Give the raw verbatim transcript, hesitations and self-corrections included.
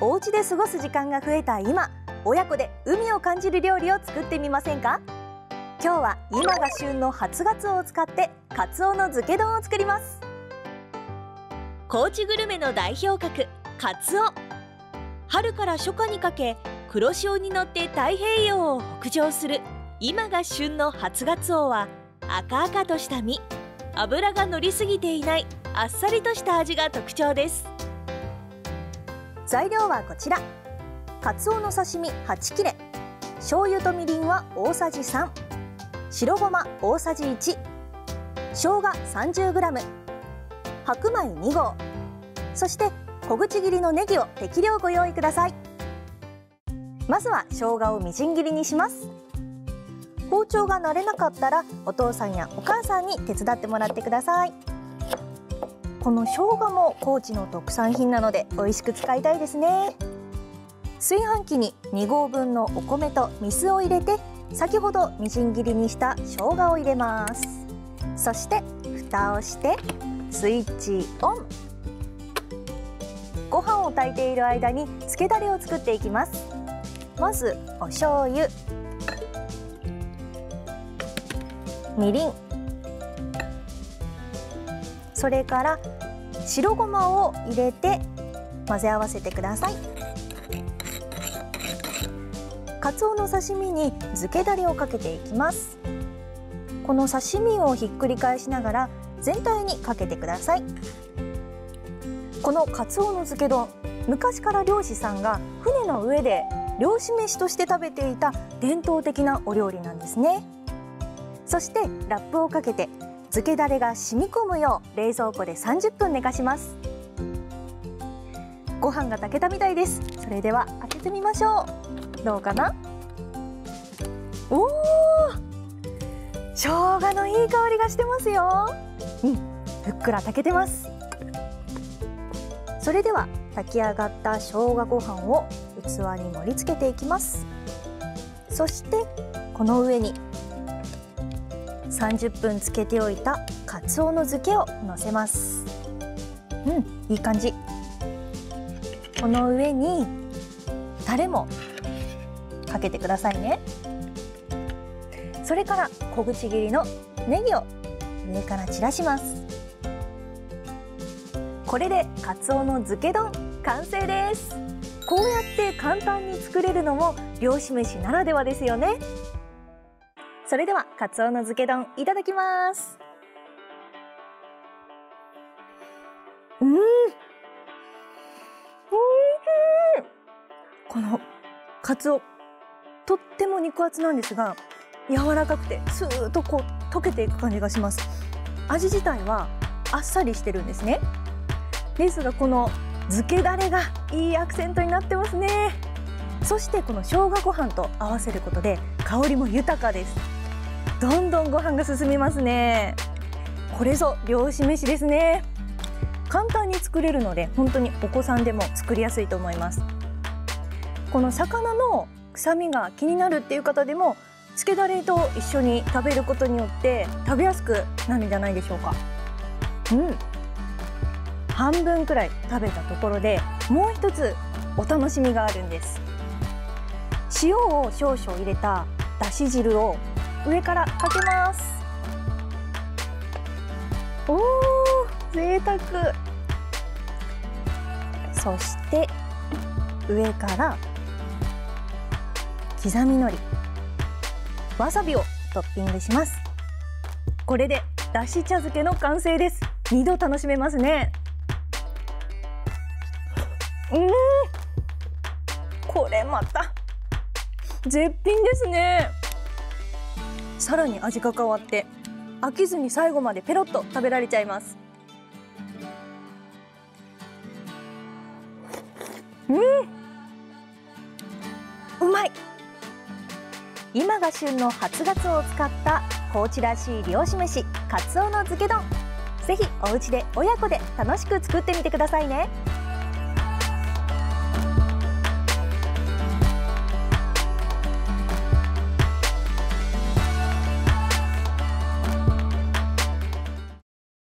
お家で過ごす時間が増えた今、親子で海を感じる料理を作ってみませんか？今日は今が旬の初ガツオを使ってカツオの漬け丼を作ります。高知グルメの代表格カツオ。春から初夏にかけ黒潮に乗って太平洋を北上する今が旬の初ガツオは赤々とした身、脂が乗りすぎていないあっさりとした味が特徴です。材料はこちら。カツオの刺身はち切れ、醤油とみりんは大さじさん、白ごま大さじいち、生姜 さんじゅうグラム、白米に合、そして小口切りのネギを適量ご用意ください。まずは生姜をみじん切りにします。包丁が慣れなかったらお父さんやお母さんに手伝ってもらってください。この生姜も高知の特産品なので美味しく使いたいですね。炊飯器にに合分のお米と水を入れて、先ほどみじん切りにした生姜を入れます。そして蓋をしてスイッチオン。ご飯を炊いている間に漬けだれを作っていきます。まずお醤油、みりん、それから白ごまを入れて混ぜ合わせてください。カツオの刺身に漬けだれをかけていきます。この刺身をひっくり返しながら全体にかけてください。このカツオの漬け丼、昔から漁師さんが船の上で漁師飯として食べていた伝統的なお料理なんですね。そしてラップをかけて漬けだれが染み込むよう冷蔵庫でさんじゅっぷん寝かします。ご飯が炊けたみたいです。それでは開けてみましょう。どうかな？おー、生姜のいい香りがしてますよ。うん、ふっくら炊けてます。それでは炊き上がった生姜ご飯を器に盛り付けていきます。そしてこの上にさんじゅっぷん漬けておいたカツオの漬けをのせます。うん、いい感じ。この上にタレもかけてくださいね。それから小口切りのネギを上から散らします。これでカツオの漬け丼完成です。こうやって簡単に作れるのも漁師飯ならではですよね。それではカツオの漬け丼いただきます。うん、おいしい。このカツオとっても肉厚なんですが、柔らかくてスーッとこう溶けていく感じがします。味自体はあっさりしてるんですね。ですがこの漬けだれがいいアクセントになってますね。そしてこの生姜ご飯と合わせることで香りも豊かです。どんどんご飯が進みますね。これぞ漁師飯ですね。簡単に作れるので本当にお子さんでも作りやすいと思います。この魚の臭みが気になるっていう方でも漬けだれと一緒に食べることによって食べやすくなるんじゃないでしょうか。うん、半分くらい食べたところでもう一つお楽しみがあるんです。塩を少々入れただし汁を上からかけます。おー、贅沢。そして上から刻み海苔、わさびをトッピングします。これでだし茶漬けの完成です。にど楽しめますね。うん、これまた絶品ですね。さらに味が変わって飽きずに最後までペロッと食べられちゃいます。うん、うまい。今が旬の初ガツオを使った高知らしい漁師飯カツオの漬け丼、ぜひお家で親子で楽しく作ってみてくださいね。